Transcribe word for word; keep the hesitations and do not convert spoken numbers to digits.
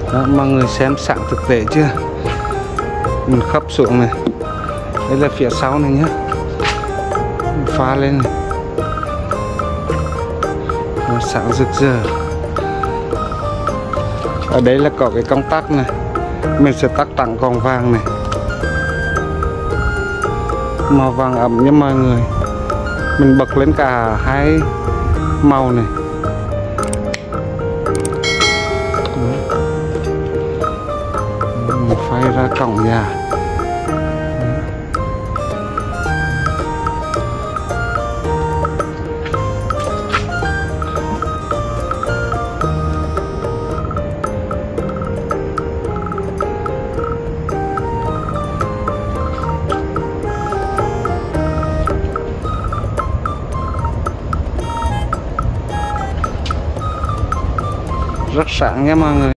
Đó, mọi người xem sạn thực tế chưa, mình khấp xuống này, đây là phía sau này nhé, mình pha lên này, nó sáng rực rỡ. Ở đây là có cái công tắc này, mình sẽ tắt tặng còn vàng này, màu vàng ẩm nha mọi người. Mình bật lên cả hai màu này. Mình phay ra cổng nhà. Rất sáng nha mọi người.